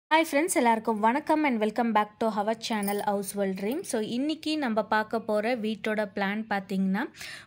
Hi friends, எல்லாருக்கும் வணக்கம் and welcome back to our channel House World Dream. So இன்னைக்கு நம்ம பார்க்க போற வீட்டோட பிளான் பாத்தீங்கன்னா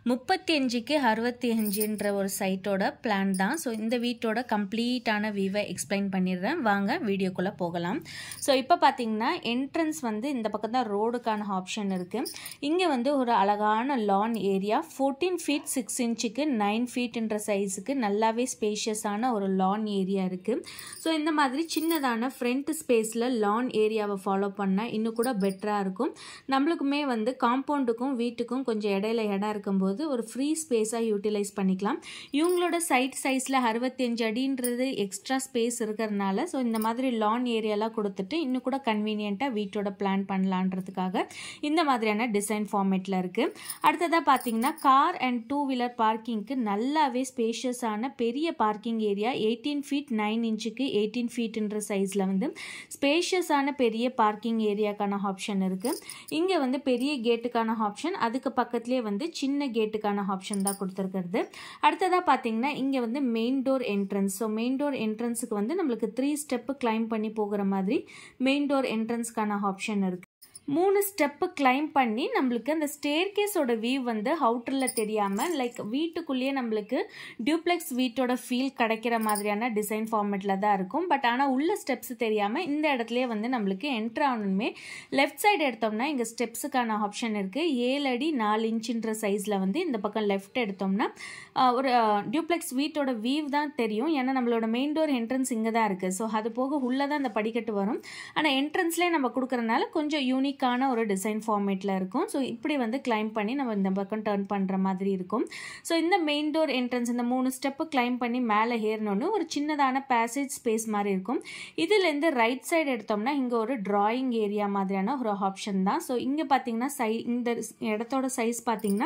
35க்கு 65ன்ற ஒரு சைட்டோட பிளான் தான். ஸோ இந்த வீட்டோட கம்ப்ளீட்டான வியூவை எக்ஸ்பிளைன் பண்ணிடுறேன், வாங்க வீடியோக்குள்ள போகலாம். ஸோ இப்போ பார்த்தீங்கன்னா என்ட்ரன்ஸ் வந்து இந்த பக்கம் தான் ரோடுக்கான ஆப்ஷன் இருக்கு. இங்கே வந்து ஒரு அழகான லான் ஏரியா 14 feet 6 inchக்கு 9 feetன்ற சைஸுக்கு நல்லாவே ஸ்பேஷியஸான ஒரு லான் ஏரியா இருக்கு. ஸோ இந்த மாதிரி சின்னதான ஃப்ரண்ட் ஸ்பேஸில் லான் ஏரியாவை ஃபாலோ பண்ணால் இன்னும் கூட பெட்டராக இருக்கும். நம்மளுக்குமே வந்து காம்பவுண்டுக்கும் வீட்டுக்கும் கொஞ்சம் இடையில இடம் இருக்கும்போது ஒரு ஃப்ரீ ஸ்பேஸாக யூட்டிலைஸ் பண்ணிக்கலாம். இவங்களோட சைட் சைஸில் 65 அடின்றது எக்ஸ்ட்ரா ஸ்பேஸ் இருக்கிறதுனால ஸோ இந்த மாதிரி லான் ஏரியாலாம் கொடுத்துட்டு இன்னும் கூட கன்வீனியண்ட்டாக வீட்டோட பிளான் பண்ணலான்றதுக்காக இந்த மாதிரியான டிசைன் ஃபார்மேட்டில் இருக்குது. அடுத்ததாக பார்த்தீங்கன்னா கார் அண்ட் 2-wheeler பார்க்கிங்க்கு நல்லாவே ஸ்பேஷியஸான பெரிய பார்க்கிங் ஏரியா 18 feet 9 inchக்கு 18 feetன்ற சைஸில் வந்து ஸ்பேஷியஸான பெரிய பார்க்கிங் ஏரியாக்கான ஆப்ஷன் இருக்குது. இங்கே வந்து பெரிய கேட்டுக்கான ஆப்ஷன், அதுக்கு பக்கத்துலேயே வந்து சின்ன கேட்டுக்கான ஆப்ஷன் தான் கொடுத்துருக்கிறது. அடுத்ததாக பார்த்தீங்கன்னா இங்கே வந்து main door entrance. So main door என்ட்ரன்ஸுக்கு வந்து நம்மளுக்கு 3 ஸ்டெப்பு கிளைம் பண்ணி போகிற மாதிரி மெயின் டோர் என்ட்ரன்ஸ்க்கான ஆப்ஷன் இருக்குது. 3 ஸ்டெப்பு கிளைம் பண்ணி நம்மளுக்கு அந்த ஸ்டேர்கேஸோட வியூ வந்து அவுட்டரில் தெரியாமல் லைக் வீட்டுக்குள்ளேயே நம்மளுக்கு டியூப்ளெக்ஸ் வீட்டோட ஃபீல் கிடைக்கிற மாதிரியான டிசைன் ஃபார்மேட்டில் தான் இருக்கும். பட் ஆனால் உள்ள ஸ்டெப்ஸ் தெரியாமல் இந்த இடத்துலையே வந்து நம்மளுக்கு என்ட்ரு ஆகணுமே லெஃப்ட் சைடு எடுத்தோம்னா இங்கே ஸ்டெப்ஸுக்கான ஆப்ஷன் இருக்குது. 7 அடி 4 inchன்ற சைஸில் வந்து இந்த பக்கம் லெஃப்ட் எடுத்தோம்னா ஒரு டியூப்ளெக்ஸ் வீட்டோட வியூ தான் தெரியும். ஏன்னா நம்மளோட மெயின் டோர் என்ட்ரன்ஸ் இங்கே தான் இருக்குது. ஸோ அது போக உள்ளே தான் அந்த படிக்கட்டு வரும். ஆனால் என்ட்ரன்ஸ்லேயே நம்ம கொடுக்குறதுனால கொஞ்சம் யூனிக்கான ஒரு டிசைன் ஃபார்மேட்டில் இருக்கும். ஸோ இப்படி வந்து கிளைம் பண்ணி நம்ம இந்த பக்கம் டர்ன் பண்ணுற மாதிரி இருக்கும். ஸோ இந்த மெயின் டோர் என்ட்ரன்ஸ் இந்த 3 ஸ்டெப்பு கிளைம் பண்ணி மேலே ஏறணுன்னு ஒரு சின்னதான பேசேஜ் ஸ்பேஸ் மாதிரி இருக்கும். இதுலேருந்து ரைட் சைடு எடுத்தோம்னா இங்கே ஒரு டிராயிங் ஏரியா மாதிரியான ஒரு ஆப்ஷன் தான். ஸோ இங்கே பார்த்தீங்கன்னா இந்த இடத்தோட சைஸ் பார்த்தீங்கன்னா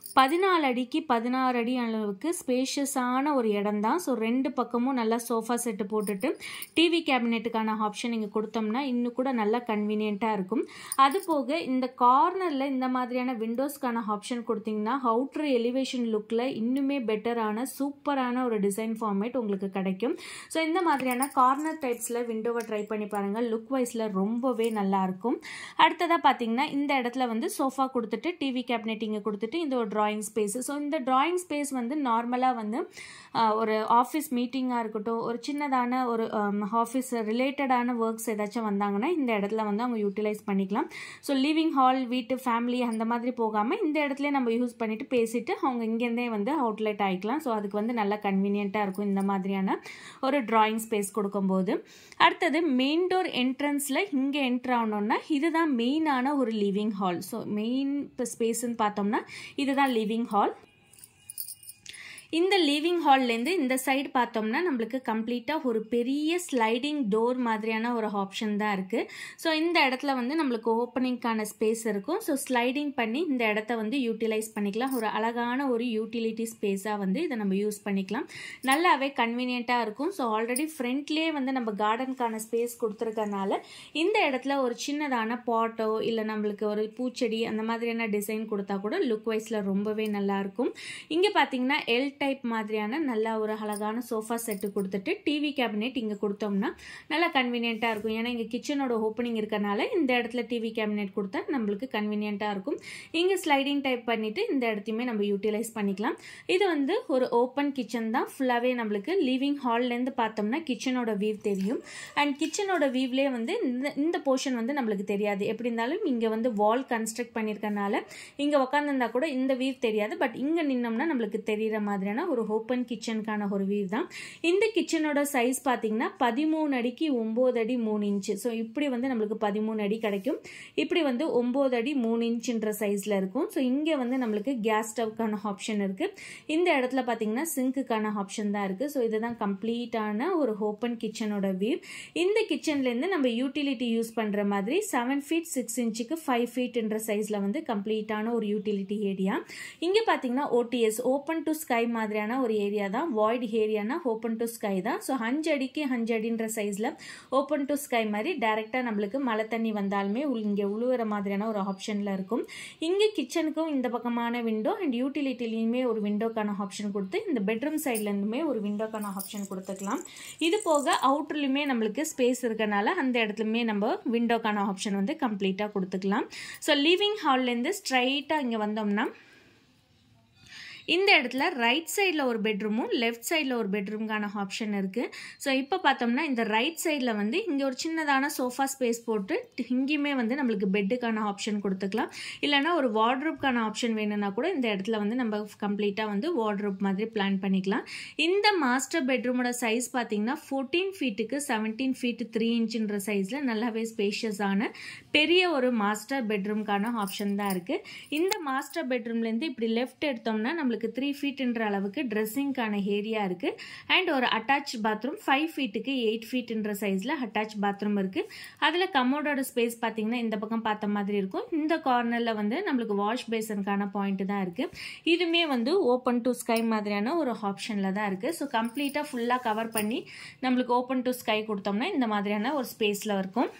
14 அடிக்கு 16 அடி அளவுக்கு ஸ்பேஷியஸான ஒரு இடம் தான். ஸோ 2 பக்கமும் நல்லா சோஃபா செட்டு போட்டுட்டு டிவி கேபினெட்டுக்கான ஆப்ஷன் இங்கே கொடுத்தோம்னா இன்னும் கூட நல்லா கன்வீனியண்ட்டாக இருக்கும். அது போக இந்த கார்னரில் இந்த மாதிரியான விண்டோஸ்க்கான ஆப்ஷன் கொடுத்தீங்கன்னா அவுட்ரு எலிவேஷன் லுக்கில் இன்னுமே பெட்டரான சூப்பரான ஒரு டிசைன் ஃபார்மேட் உங்களுக்கு கிடைக்கும். ஸோ இந்த மாதிரியான கார்னர் டைப்ஸில் விண்டோவை ட்ரை பண்ணி பாருங்கள், லுக் வைஸில் ரொம்பவே நல்லாயிருக்கும். அடுத்ததாக பார்த்தீங்கன்னா இந்த இடத்துல வந்து சோஃபா கொடுத்துட்டு டிவி கேபினெட் இங்கே கொடுத்துட்டு இந்த ஒரு டிராயிங் ஸ்பேஸ். ஸோ இந்த டிராயிங் ஸ்பேஸ் வந்து நார்மலாக வந்து ஒரு ஆஃபீஸ் மீட்டிங்காக இருக்கட்டும், ஒரு சின்னதான ஒரு ஆஃபீஸ் ரிலேட்டடான ஒர்க்ஸ் ஏதாச்சும் வந்தாங்கன்னா இந்த இடத்துல வந்து அவங்க யூட்டிலைஸ் பண்ணிக்கலாம். ஸோ லிவிங் ஹால் வீட்டு ஃபேமிலி அந்த மாதிரி போகாமல் இந்த இடத்துல நம்ம யூஸ் பண்ணிவிட்டு பேசிட்டு அவங்க இங்கேருந்தே வந்து அவுட்லெட் ஆகிக்கலாம். ஸோ அதுக்கு வந்து நல்லா கன்வீனியண்ட்டாக இருக்கும் இந்த மாதிரியான ஒரு டிராயிங் ஸ்பேஸ் கொடுக்கும்போது. அடுத்தது மெயின் டோர் என்ட்ரன்ஸில் இங்கே என்ட்ரு ஆகணுன்னா இதுதான் மெயினான ஒரு லிவிங் ஹால். ஸோ மெயின் ஸ்பேஸ்ன்னு பார்த்தோம்னா இதுதான் லிவிங் ஹால். இந்த லிவிங் ஹால்லேருந்து இந்த சைடு பார்த்தோம்னா நம்மளுக்கு கம்ப்ளீட்டாக ஒரு பெரிய ஸ்லைடிங் டோர் மாதிரியான ஒரு ஆப்ஷன் தான் இருக்குது. ஸோ இந்த இடத்துல வந்து நம்மளுக்கு ஓப்பனிங்கான ஸ்பேஸ் இருக்கும். ஸோ ஸ்லைடிங் பண்ணி இந்த இடத்த வந்து யூட்டிலைஸ் பண்ணிக்கலாம். ஒரு அழகான ஒரு யூட்டிலிட்டி ஸ்பேஸாக வந்து இதை நம்ம யூஸ் பண்ணிக்கலாம். நல்லாவே கன்வீனியண்ட்டாக இருக்கும். ஸோ ஆல்ரெடி ஃப்ரண்ட்லேயே வந்து நம்ம கார்டனுக்கான ஸ்பேஸ் கொடுத்துருக்கறனால இந்த இடத்துல ஒரு சின்னதான பாட்டோ இல்லை நம்மளுக்கு ஒரு பூச்செடி அந்த மாதிரியான டிசைன் கொடுத்தா கூட லுக் வைஸில் ரொம்பவே நல்லாயிருக்கும். இங்கே பார்த்தீங்கன்னா எல் டைப் மாதிரியான நல்லா ஒரு அழகான சோஃபா செட்டு கொடுத்துட்டு டிவி கேபினெட் இங்கே கொடுத்தோம்னா நல்லா கன்வீனியண்ட்டாக இருக்கும். ஏன்னா இங்கே கிச்சனோட ஓப்பனிங் இருக்கனால இந்த இடத்துல டிவி கேபினெட் கொடுத்தா நம்மளுக்கு கன்வீனியண்ட்டாக இருக்கும். இங்கே ஸ்லைடிங் டைப் பண்ணிவிட்டு இந்த இடத்தையுமே நம்ம யூட்டிலைஸ் பண்ணிக்கலாம். இது வந்து ஒரு ஓப்பன் கிச்சன் தான். ஃபுல்லாகவே நம்மளுக்கு லிவிங் ஹால்லேருந்து பார்த்தோம்னா கிச்சனோட வியூ தெரியும். அண்ட் கிச்சனோட வியூவ்லேயே வந்து இந்த போர்ஷன் வந்து நம்மளுக்கு தெரியாது. எப்படி இருந்தாலும் இங்கே வந்து வால் கன்ஸ்ட்ரக்ட் பண்ணியிருக்கனால இங்கே உட்காந்துருந்தா கூட இந்த வியூ தெரியாது. பட் இங்கே நின்னோம்னா நம்மளுக்கு தெரிகிற மாதிரியான ஒரு ஓப்பன் கிச்சனுக்கான ஒரு வியூ தான். இந்த கிச்சனோட சைஸ் பார்த்தீங்கன்னா 13 அடிக்கு 9 அடி 3 இன்ச்சு. ஸோ இப்படி வந்து நம்மளுக்கு 13 அடி கிடைக்கும். இப்படி வந்து 9 அடி 3 இன்ச்சுன்ற சைஸில் இருக்கும். ஸோ இங்கே வந்து நம்மளுக்கு கேஸ் ஸ்டவ்க்கான ஆப்ஷன் இருக்குது. இந்த இடத்துல பார்த்தீங்கன்னா சிங்க்குக்கான ஆப்ஷன் தான் இருக்குது. ஸோ இதுதான் கம்ப்ளீட்டான ஒரு ஓப்பன் கிச்சனோட வியூ. இந்த கிச்சன்லேருந்து நம்ம யூட்டிலிட்டி யூஸ் பண்ணுற மாதிரி 7 feet 6 inchக்கு 5 feetன்ற சைஸில் வந்து கம்ப்ளீட்டான ஒரு யூட்டிலிட்டி ஏரியா. இங்கே பார்த்தீங்கன்னா ஓடிஎஸ் ஓப்பன் டு ஸ்கை மாதிரியான ஒரு ஏரியா தான். வாய்ட் ஏரியானா ஓப்பன் டு ஸ்கை தான். ஸோ 5 அடிக்கு 5 அடின்ற சைஸில் ஓப்பன் டு ஸ்கை மாதிரி டைரெக்டாக நம்மளுக்கு மழை தண்ணி வந்தாலுமே இங்கே உழுவுற மாதிரியான ஒரு ஆப்ஷனில் இருக்கும். இங்கே கிச்சனுக்கும் இந்த பக்கமான விண்டோ அண்ட் யூட்டிலிட்டிலையுமே ஒரு விண்டோக்கான ஆப்ஷன் கொடுத்து இந்த பெட்ரூம் சைட்லேருந்துமே ஒரு விண்டோக்கான ஆப்ஷன் கொடுத்துக்கலாம். இது போக அவுட்டர்லையுமே நம்மளுக்கு ஸ்பேஸ் இருக்கனால அந்த இடத்துலையுமே நம்ம விண்டோக்கான ஆப்ஷன் வந்து கம்ப்ளீட்டாக கொடுத்துக்கலாம். ஸோ லிவிங் ஹால்லேருந்து ஸ்ட்ரைட்டாக இங்கே வந்தோம்னா இந்த இடத்துல ரைட் சைடில் ஒரு பெட்ரூமும் லெஃப்ட் சைடில் ஒரு பெட்ரூம்கான ஆப்ஷன் இருக்குது. ஸோ இப்போ பார்த்தோம்னா இந்த ரைட் சைடில் வந்து இங்கே ஒரு சின்னதான சோஃபா ஸ்பேஸ் போட்டு இங்கேயுமே வந்து நம்மளுக்கு பெட்டுக்கான ஆப்ஷன் கொடுத்துக்கலாம். இல்லைனா ஒரு வார்ட்ரோப்கான ஆப்ஷன் வேணும்னா கூட இந்த இடத்துல வந்து நம்ம கம்ப்ளீட்டாக வந்து வார்ட்ரோப் மாதிரி பிளான் பண்ணிக்கலாம். இந்த மாஸ்டர் பெட்ரூமோட சைஸ் பார்த்தீங்கன்னா 14 ஃபீட்டுக்கு 17 ஃபீட் 3 இன்ச்சுன்ற சைஸில் நல்லாவே ஸ்பேஷியஸான பெரிய ஒரு மாஸ்டர் பெட்ரூம்கான ஆப்ஷன் தான் இருக்குது. இந்த மாஸ்டர் பெட்ரூம்லேருந்து இப்படி லெஃப்ட் எடுத்தோம்னா நம்மளுக்கு 3 ஃபீட்ன்ற அளவுக்கு ட்ரெஸ்ஸிங்கான ஏரியா இருக்குது. அண்ட் ஒரு அட்டாச் பாத்ரூம் 5 ஃபீட்டுக்கு 8 ஃபீட்ன்ற சைஸில் அட்டாச் பாத்ரூம் இருக்குது. அதில் கமோடோட ஸ்பேஸ் பார்த்தீங்கன்னா இந்த பக்கம் பார்த்த மாதிரி இருக்கும். இந்த கார்னரில் வந்து நம்மளுக்கு வாஷ் பேசனுக்கான பாயிண்ட் தான் இருக்குது. இதுவுமே வந்து ஓப்பன் டு ஸ்கை மாதிரியான ஒரு ஆப்ஷனில் தான் இருக்குது. ஸோ கம்ப்ளீட்டாக ஃபுல்லாக கவர் பண்ணி நம்மளுக்கு ஓப்பன் டு ஸ்கை கொடுத்தோம்னா இந்த மாதிரியான ஒரு ஸ்பேஸில் இருக்கும்.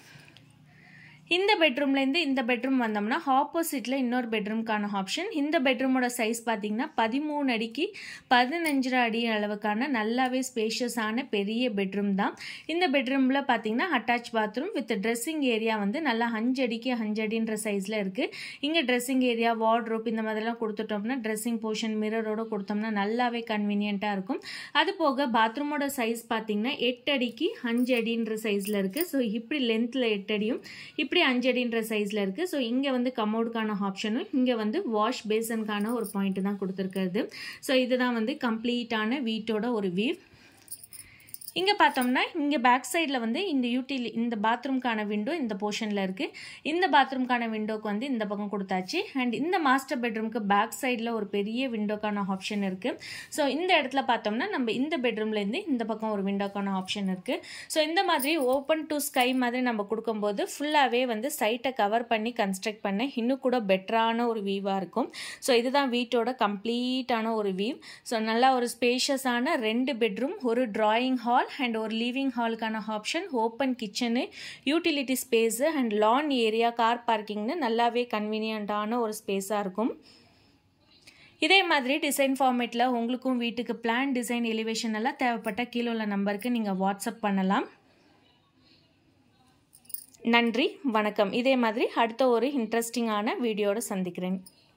இந்த பெட்ரூம்லேருந்து இந்த பெட்ரூம் வந்தோம்னா ஆப்போசிட்டில் இன்னொரு பெட்ரூம்க்கான ஆப்ஷன். இந்த பெட்ரூமோட சைஸ் பார்த்தீங்கன்னா 13 அடிக்கு 15 அடி அளவுக்கான நல்லாவே ஸ்பேஷியஸான பெரிய பெட்ரூம் தான். இந்த பெட்ரூமில் பார்த்தீங்கன்னா attach bathroom with dressing area வந்து நல்லா 5 அடிக்கு 5 அடின்ற சைஸில் இருக்குது. இங்கே ட்ரெஸ்ஸிங் ஏரியா வார்ட்ரோப் இந்த மாதிரிலாம் கொடுத்துட்டோம்னா ட்ரெஸ்ஸிங் போர்ஷன் மிரரோடு கொடுத்தோம்னா நல்லாவே கன்வீனியண்ட்டாக இருக்கும். அது போக பாத்ரூமோட சைஸ் பார்த்தீங்கன்னா 8 அடிக்கு 5 அடின்ற சைஸில் இருக்குது. ஸோ இப்படி லென்த்தில் 8 அடியும் இப்படி 5 அடின்ற சைஸில் இருக்குது. ஸோ இங்கே வந்து கமோடுக்கான ஆப்ஷனும் இங்கே வந்து வாஷ் பேசனுக்கான ஒரு பாயிண்ட் தான் கொடுத்துருக்கிறது. ஸோ இதுதான் வந்து கம்ப்ளீட்டான வீட்டோட ஒரு வியூ. இங்கே பார்த்தோம்னா இங்கே பேக் சைடில் வந்து இந்த பாத்ரூம்க்கான விண்டோ இந்த போர்ஷனில் இருக்குது. இந்த பாத்ரூம்க்கான விண்டோக்கு வந்து இந்த பக்கம் கொடுத்தாச்சு. அண்ட் இந்த மாஸ்டர் பெட்ரூமுக்கு பேக் சைடில் ஒரு பெரிய விண்டோக்கான ஆப்ஷன் இருக்குது. ஸோ இந்த இடத்துல பார்த்தோம்னா நம்ம இந்த பெட்ரூம்லேருந்து இந்த பக்கம் ஒரு விண்டோக்கான ஆப்ஷன் இருக்குது. ஸோ இந்த மாதிரி ஓப்பன் டு ஸ்கை மாதிரி நம்ம கொடுக்கும்போது ஃபுல்லாகவே வந்து சைட்டை கவர் பண்ணி கன்ஸ்ட்ரக்ட் பண்ண இன்னும் கூட பெட்டரான ஒரு வியூவாக இருக்கும். ஸோ இதுதான் வீட்டோட கம்ப்ளீட்டான ஒரு வியூ. ஸோ நல்லா ஒரு ஸ்பேஷியஸான 2 பெட்ரூம், ஒரு டிராயிங் ஹால் அண்ட் ஒரு லிவிங் ஹாலுக்கான option, open kitchen, utility space and lawn area, car பார்க்கிங்னு நல்லாவே கன்வீனியண்ட்டான ஒரு ஸ்பேஸாக இருக்கும். இதே மாதிரி டிசைன் ஃபார்மேட்டில் உங்களுக்கும் வீட்டுக்கு பிளான் டிசைன் எலிவேஷன் எல்லாம் தேவைப்பட்ட கீழே உள்ள நம்பருக்கு நீங்கள் வாட்ஸ்அப் பண்ணலாம். நன்றி, வணக்கம். இதே மாதிரி அடுத்த ஒரு இன்ட்ரெஸ்டிங்கான வீடியோட சந்திக்கிறேன்.